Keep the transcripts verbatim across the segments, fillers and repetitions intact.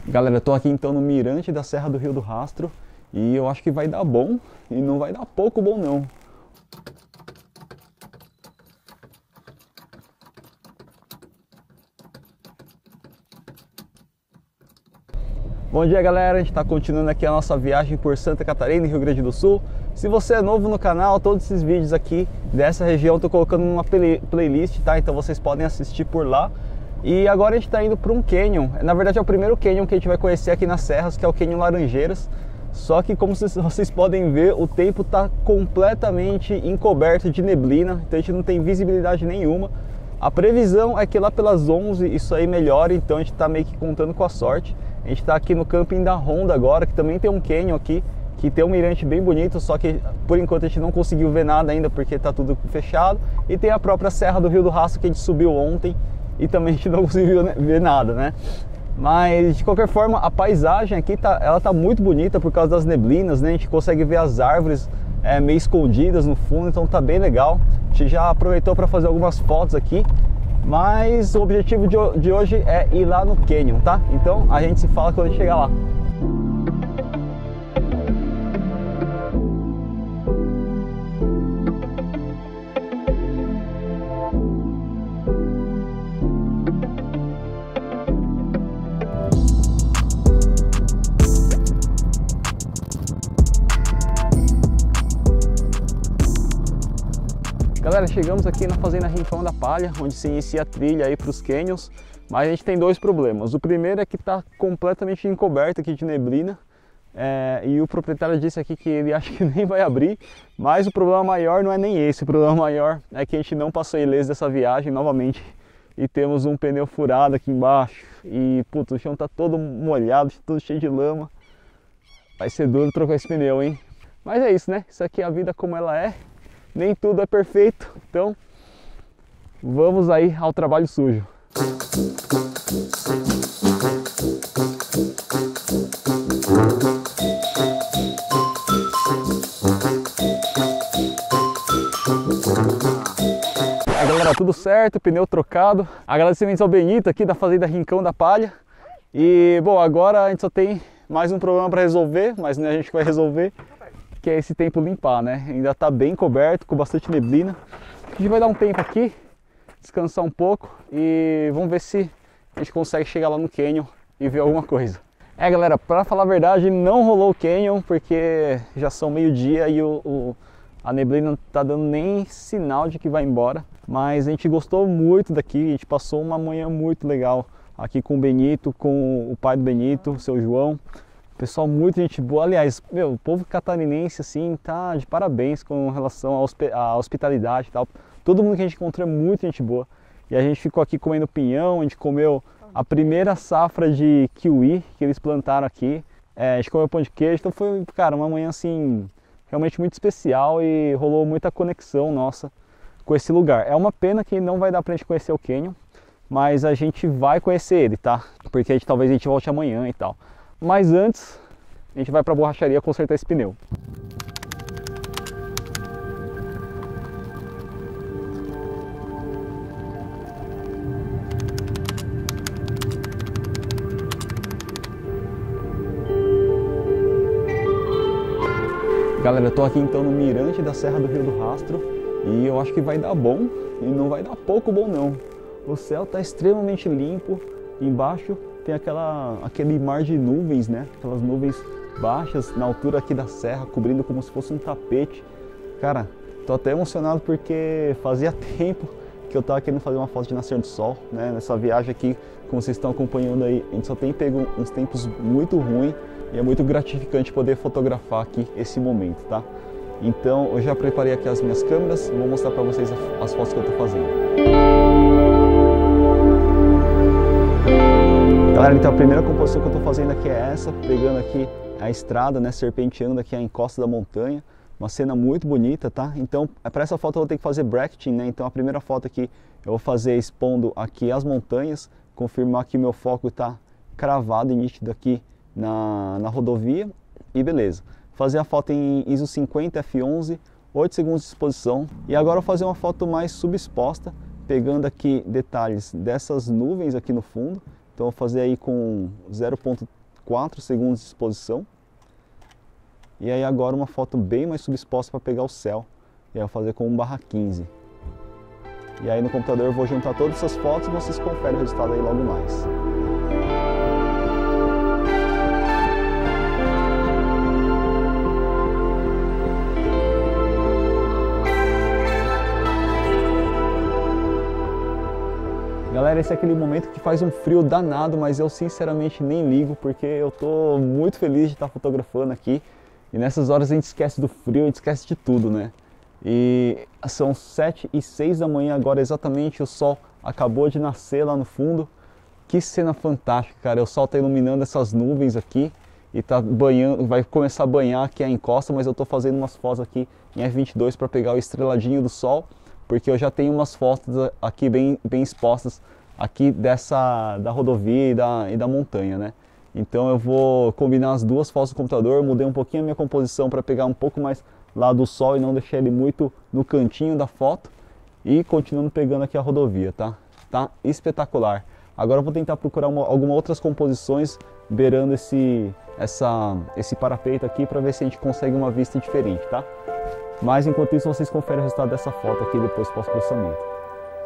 Galera, eu tô aqui então no mirante da Serra do Rio do Rastro e eu acho que vai dar bom e não vai dar pouco bom não. Bom dia galera, a gente está continuando aqui a nossa viagem por Santa Catarina e Rio Grande do Sul. Se você é novo no canal, todos esses vídeos aqui dessa região eu tô colocando numa play playlist, tá? Então vocês podem assistir por lá. E agora a gente está indo para um canyon, na verdade é o primeiro canyon que a gente vai conhecer aqui nas serras, que é o Canyon Laranjeiras. Só que como vocês podem ver, o tempo está completamente encoberto de neblina, então a gente não tem visibilidade nenhuma. A previsão é que lá pelas onze isso aí melhore, então a gente está meio que contando com a sorte. A gente está aqui no camping da Honda agora, que também tem um canyon aqui, que tem um mirante bem bonito, só que por enquanto a gente não conseguiu ver nada ainda porque está tudo fechado. E tem a própria Serra do Rio do Rastro que a gente subiu ontem e também a gente não conseguiu ver nada, né? Mas de qualquer forma a paisagem aqui tá, ela tá muito bonita por causa das neblinas, né? A gente consegue ver as árvores é, meio escondidas no fundo, então tá bem legal. A gente já aproveitou para fazer algumas fotos aqui. Mas o objetivo de, de hoje é ir lá no canyon, tá? Então a gente se fala quando a gente chegar lá. Galera, chegamos aqui na Fazenda Rincão da Palha, onde se inicia a trilha aí para os canyons, mas a gente tem dois problemas. O primeiro é que está completamente encoberto aqui de neblina, é, e o proprietário disse aqui que ele acha que nem vai abrir, mas o problema maior não é nem esse, o problema maior é que a gente não passou ileso dessa viagem novamente e temos um pneu furado aqui embaixo e putz, o chão está todo molhado, todo cheio de lama. Vai ser duro trocar esse pneu, hein? Mas é isso, né? Isso aqui é a vida como ela é. Nem tudo é perfeito, então vamos aí ao trabalho sujo. Aí galera, tudo certo, pneu trocado. Agradecimentos ao Benito aqui da Fazenda Rincão da Palha. E bom, agora a gente só tem mais um problema para resolver, mas né, a gente vai resolver. Que é esse tempo limpar, né? Ainda tá bem coberto, com bastante neblina. A gente vai dar um tempo aqui, descansar um pouco e vamos ver se a gente consegue chegar lá no canyon e ver alguma coisa. É galera, pra falar a verdade, não rolou o canyon porque já são meio-dia e o, o, a neblina não tá dando nem sinal de que vai embora. Mas a gente gostou muito daqui, a gente passou uma manhã muito legal aqui com o Benito, com o pai do Benito, o seu João. Pessoal, muito gente boa. Aliás, meu, o povo catarinense assim tá de parabéns com relação à hospitalidade e tal. Todo mundo que a gente encontrou é muito gente boa. E a gente ficou aqui comendo pinhão, a gente comeu a primeira safra de kiwi que eles plantaram aqui. É, a gente comeu pão de queijo, então foi, cara, uma manhã assim realmente muito especial e rolou muita conexão nossa com esse lugar. É uma pena que não vai dar pra gente conhecer o canyon, mas a gente vai conhecer ele, tá? Porque a gente, talvez a gente volte amanhã e tal. Mas antes, a gente vai para a borracharia consertar esse pneu. Galera, eu tô aqui então no mirante da Serra do Rio do Rastro e eu acho que vai dar bom e não vai dar pouco bom não. O céu tá extremamente limpo, embaixo tem aquela, aquele mar de nuvens, né? Aquelas nuvens baixas na altura aqui da serra, cobrindo como se fosse um tapete. Cara, tô até emocionado porque fazia tempo que eu tava querendo fazer uma foto de nascer do sol, né? Nessa viagem aqui, como vocês estão acompanhando aí, a gente só tem pego uns tempos muito ruins e é muito gratificante poder fotografar aqui esse momento, tá? Então eu já preparei aqui as minhas câmeras, vou mostrar para vocês as fotos que eu tô fazendo. Galera, então a primeira composição que eu estou fazendo aqui é essa, pegando aqui a estrada, né, serpenteando aqui a encosta da montanha, uma cena muito bonita, tá? Então, para essa foto eu vou ter que fazer bracketing, né? Então a primeira foto aqui eu vou fazer expondo aqui as montanhas, confirmar que meu foco está cravado e nítido aqui na, na rodovia e beleza. Fazer a foto em ISO cinquenta F onze, oito segundos de exposição e agora eu vou fazer uma foto mais subexposta, pegando aqui detalhes dessas nuvens aqui no fundo, Então eu vou fazer aí com zero ponto quatro segundos de exposição. E aí agora uma foto bem mais subexposta para pegar o céu. E aí eu vou fazer com um barra quinze. E aí no computador eu vou juntar todas essas fotos e vocês conferem o resultado aí logo mais. Galera, esse é aquele momento que faz um frio danado, mas eu sinceramente nem ligo, porque eu tô muito feliz de estar fotografando aqui. E nessas horas a gente esquece do frio, a gente esquece de tudo, né? E são sete e seis da manhã agora exatamente, o sol acabou de nascer lá no fundo. Que cena fantástica, cara. O sol tá iluminando essas nuvens aqui e tá banhando, vai começar a banhar aqui a encosta, mas eu tô fazendo umas fotos aqui em F vinte e dois para pegar o estreladinho do sol, porque eu já tenho umas fotos aqui bem, bem expostas aqui dessa da rodovia e da, e da montanha, né? Então eu vou combinar as duas fotos do computador, mudei um pouquinho a minha composição para pegar um pouco mais lá do sol e não deixar ele muito no cantinho da foto, e continuando pegando aqui a rodovia, tá? Tá espetacular. Agora eu vou tentar procurar uma, algumas outras composições beirando esse, essa, esse parapeito aqui para ver se a gente consegue uma vista diferente, tá? Mas enquanto isso vocês conferem o resultado dessa foto aqui depois do pós-processamento.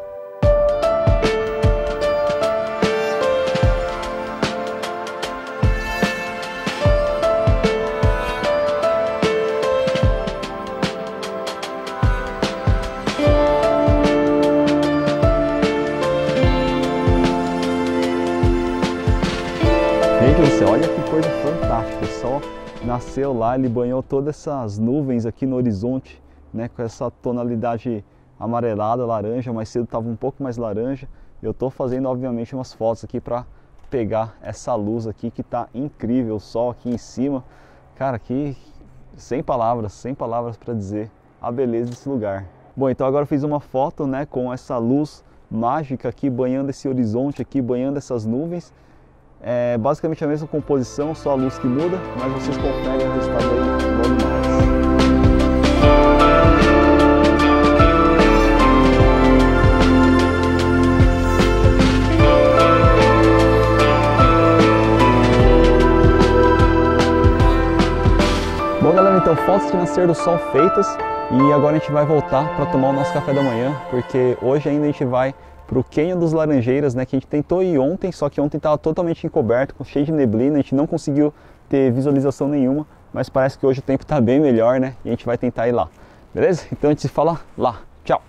Gente, olha que coisa fantástica, o sol nasceu lá, ele banhou todas essas nuvens aqui no horizonte, né, com essa tonalidade amarelada, laranja, mais cedo estava um pouco mais laranja. Eu estou fazendo obviamente umas fotos aqui para pegar essa luz aqui que está incrível, o sol aqui em cima, cara, aqui sem palavras, sem palavras para dizer a beleza desse lugar. Bom, então agora eu fiz uma foto, né, com essa luz mágica aqui banhando esse horizonte aqui, banhando essas nuvens. É basicamente a mesma composição, só a luz que muda, mas vocês conferem o resultado aí logo mais. Bom, galera, então fotos de nascer do sol feitas, e agora a gente vai voltar para tomar o nosso café da manhã, porque hoje ainda a gente vai para o Cânion dos Laranjeiras, né, que a gente tentou ir ontem, só que ontem estava totalmente encoberto, cheio de neblina, a gente não conseguiu ter visualização nenhuma, mas parece que hoje o tempo está bem melhor, né, e a gente vai tentar ir lá, beleza? Então a gente se fala lá, tchau!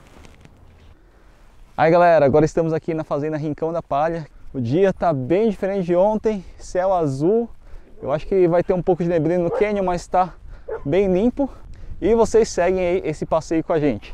Aí galera, agora estamos aqui na Fazenda Rincão da Palha, o dia está bem diferente de ontem, céu azul, eu acho que vai ter um pouco de neblina no Cânion, mas está bem limpo, e vocês seguem aí esse passeio com a gente.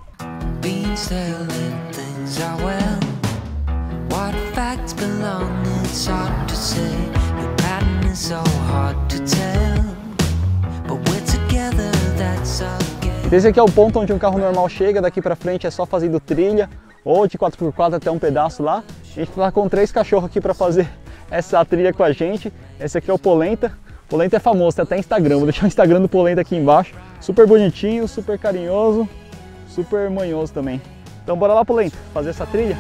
Esse aqui é o ponto onde um carro normal chega, daqui pra frente é só fazendo trilha, ou de quatro por quatro até um pedaço lá. A gente tá com três cachorros aqui pra fazer essa trilha com a gente. Esse aqui é o Polenta. Polenta é famoso, tem até Instagram, vou deixar o Instagram do Polenta aqui embaixo. Super bonitinho, super carinhoso, super manhoso também. Então bora lá, Polenta, fazer essa trilha?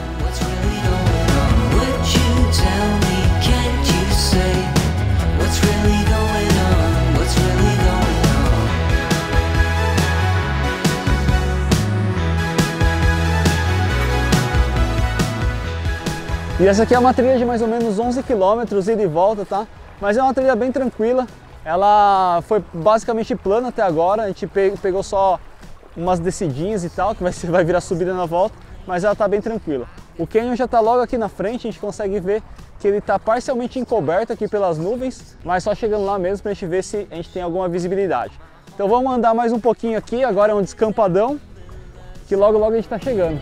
E essa aqui é uma trilha de mais ou menos onze quilômetros, ida e volta, tá? Mas é uma trilha bem tranquila. Ela foi basicamente plana até agora, a gente pegou só umas descidinhas e tal, que vai, vai virar subida na volta, mas ela tá bem tranquila. O Cânion já tá logo aqui na frente, a gente consegue ver que ele tá parcialmente encoberto aqui pelas nuvens, mas só chegando lá mesmo pra gente ver se a gente tem alguma visibilidade. Então vamos andar mais um pouquinho aqui, agora é um descampadão, que logo logo a gente tá chegando.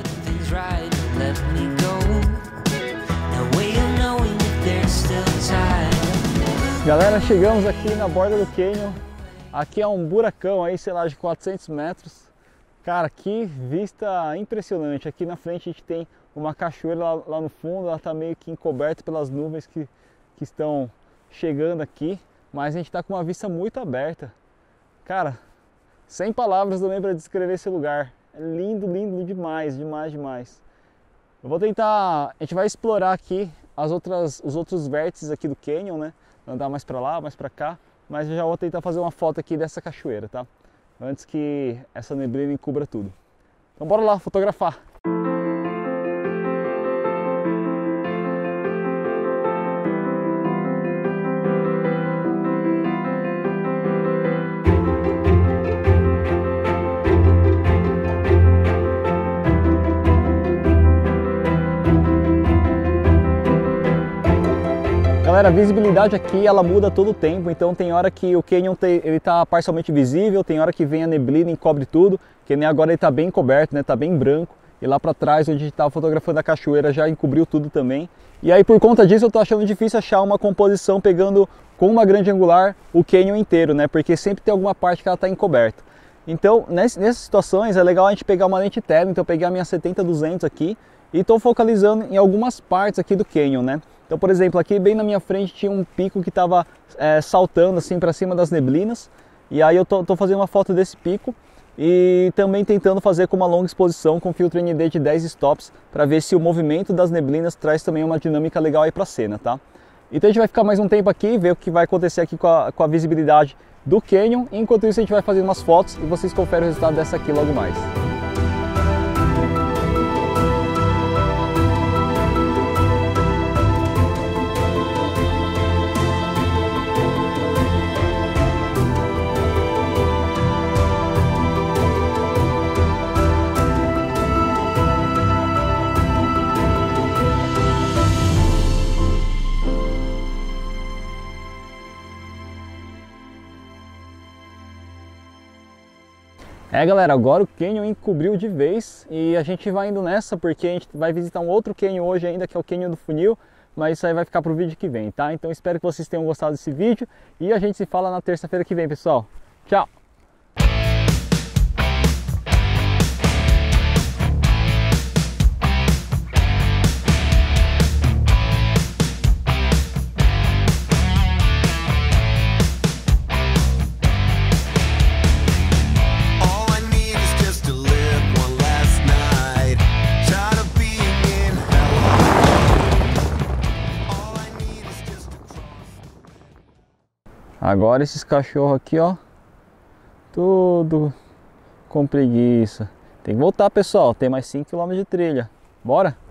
Galera, chegamos aqui na borda do Cânion. Aqui é um buracão aí, sei lá, de quatrocentos metros. Cara, que vista impressionante. Aqui na frente a gente tem uma cachoeira lá, lá no fundo, ela tá meio que encoberta pelas nuvens que, que estão chegando aqui, mas a gente tá com uma vista muito aberta. Cara, sem palavras também para descrever esse lugar. É lindo, lindo demais, demais, demais. Eu vou tentar, a gente vai explorar aqui as outras, os outros vértices aqui do canyon, né? Andar mais para lá, mais para cá, mas eu já vou tentar fazer uma foto aqui dessa cachoeira, tá? Antes que essa neblina encubra tudo. Então bora lá fotografar! Galera, a visibilidade aqui ela muda todo o tempo, então tem hora que o canyon tem, ele tá parcialmente visível, tem hora que vem a neblina e encobre tudo, que nem agora ele tá bem coberto, né, tá bem branco, e lá para trás onde a gente tava fotografando a cachoeira já encobriu tudo também. E aí por conta disso eu tô achando difícil achar uma composição pegando com uma grande angular o canyon inteiro, né, porque sempre tem alguma parte que ela tá encoberta. Então nessas situações é legal a gente pegar uma lente tele, então eu peguei a minha setenta duzentos aqui e estou focalizando em algumas partes aqui do canyon, né. Então, por exemplo, aqui bem na minha frente tinha um pico que estava é, saltando assim para cima das neblinas. E aí eu tô, tô fazendo uma foto desse pico e também tentando fazer com uma longa exposição com filtro N D de dez stops para ver se o movimento das neblinas traz também uma dinâmica legal aí para a cena, tá? Então a gente vai ficar mais um tempo aqui, ver o que vai acontecer aqui com a, com a visibilidade do canyon. Enquanto isso a gente vai fazer umas fotos e vocês conferem o resultado dessa aqui logo mais. É galera, agora o canyon encobriu de vez e a gente vai indo nessa porque a gente vai visitar um outro canyon hoje ainda, que é o Canyon do Funil, mas isso aí vai ficar pro vídeo que vem, tá? Então espero que vocês tenham gostado desse vídeo e a gente se fala na terça-feira que vem, pessoal. Tchau! Agora esses cachorros aqui, ó, tudo com preguiça. Tem que voltar, pessoal, tem mais cinco quilômetros de trilha. Bora?